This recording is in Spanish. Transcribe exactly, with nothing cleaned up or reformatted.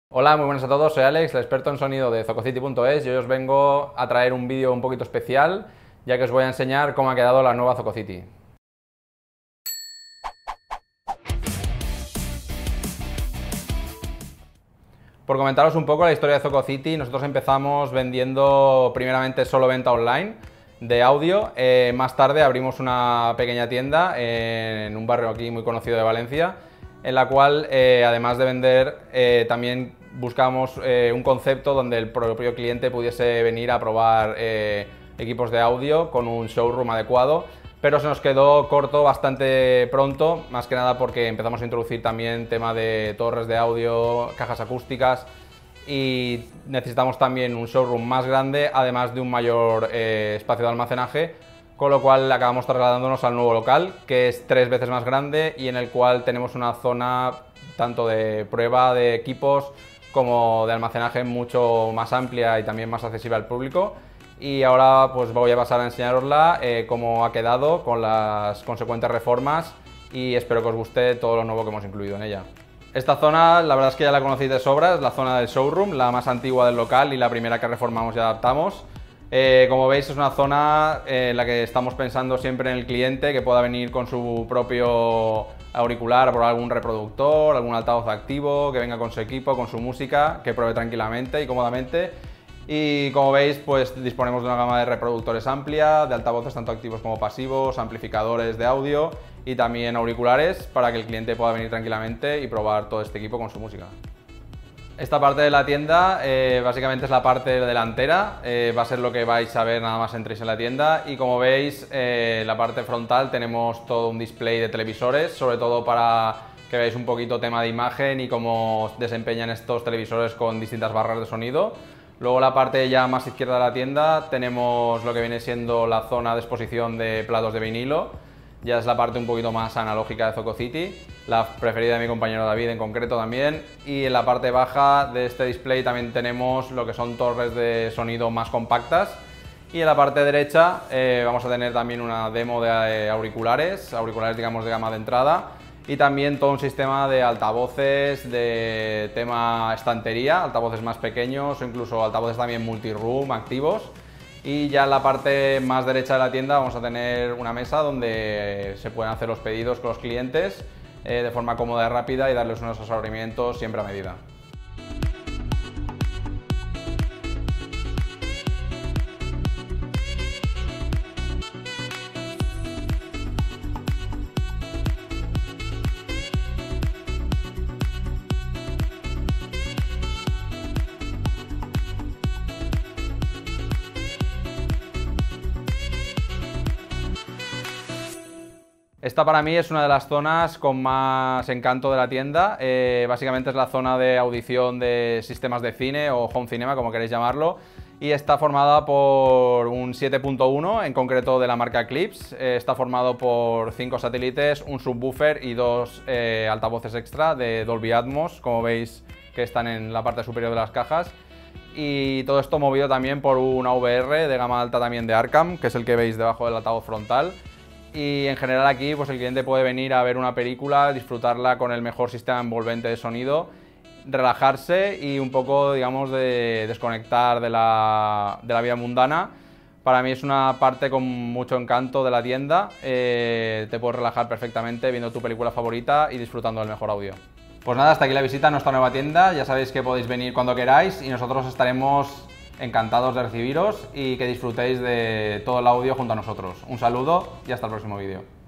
Hola, muy buenas a todos, soy Alex, el experto en sonido de Zococity punto es y hoy os vengo a traer un vídeo un poquito especial, ya que os voy a enseñar cómo ha quedado la nueva Zococity. Por comentaros un poco la historia de Zococity, nosotros empezamos vendiendo primeramente solo venta online de audio, eh, más tarde abrimos una pequeña tienda en un barrio aquí muy conocido de Valencia, en la cual eh, además de vender eh, también buscamos eh, un concepto donde el propio cliente pudiese venir a probar eh, equipos de audio con un showroom adecuado, pero se nos quedó corto bastante pronto, más que nada porque empezamos a introducir también tema de torres de audio, cajas acústicas y necesitamos también un showroom más grande, además de un mayor eh, espacio de almacenaje, con lo cual acabamos trasladándonos al nuevo local, que es tres veces más grande y en el cual tenemos una zona tanto de prueba de equipos como de almacenaje mucho más amplia y también más accesible al público. Y ahora pues voy a pasar a enseñarosla eh, cómo ha quedado con las consecuentes reformas y espero que os guste todo lo nuevo que hemos incluido en ella. Esta zona la verdad es que ya la conocéis de sobra, es la zona del showroom, la más antigua del local y la primera que reformamos y adaptamos. Eh, como veis es una zona en la que estamos pensando siempre en el cliente, que pueda venir con su propio auricular a probar algún reproductor, algún altavoz activo, que venga con su equipo, con su música, que pruebe tranquilamente y cómodamente. Y como veis pues disponemos de una gama de reproductores amplia, de altavoces tanto activos como pasivos, amplificadores de audio y también auriculares para que el cliente pueda venir tranquilamente y probar todo este equipo con su música. Esta parte de la tienda eh, básicamente es la parte delantera, eh, va a ser lo que vais a ver nada más entréis en la tienda y como veis eh, en la parte frontal tenemos todo un display de televisores, sobre todo para que veáis un poquito tema de imagen y cómo desempeñan estos televisores con distintas barras de sonido. Luego la parte ya más izquierda de la tienda tenemos lo que viene siendo la zona de exposición de platos de vinilo. Ya es la parte un poquito más analógica de Zococity, la preferida de mi compañero David en concreto también. Y en la parte baja de este display también tenemos lo que son torres de sonido más compactas. Y en la parte derecha eh, vamos a tener también una demo de auriculares, auriculares digamos de gama de entrada. Y también todo un sistema de altavoces, de tema estantería, altavoces más pequeños o incluso altavoces también multiroom activos. Y ya en la parte más derecha de la tienda vamos a tener una mesa donde se pueden hacer los pedidos con los clientes eh, de forma cómoda y rápida y darles unos asesoramientos siempre a medida. Esta para mí es una de las zonas con más encanto de la tienda, eh, básicamente es la zona de audición de sistemas de cine o home cinema, como queréis llamarlo, y está formada por un siete punto uno, en concreto de la marca Eclipse, eh, está formado por cinco satélites, un subwoofer y dos eh, altavoces extra de Dolby Atmos, como veis que están en la parte superior de las cajas, y todo esto movido también por un A V R de gama alta también de Arkham, que es el que veis debajo del altavoz frontal. Y en general aquí pues el cliente puede venir a ver una película, disfrutarla con el mejor sistema envolvente de sonido, relajarse y un poco digamos de desconectar de la, de la vida mundana. Para mí es una parte con mucho encanto de la tienda, eh, te puedes relajar perfectamente viendo tu película favorita y disfrutando del mejor audio. Pues nada, hasta aquí la visita a nuestra nueva tienda, ya sabéis que podéis venir cuando queráis y nosotros estaremos encantados de recibiros y que disfrutéis de todo el audio junto a nosotros. Un saludo y hasta el próximo vídeo.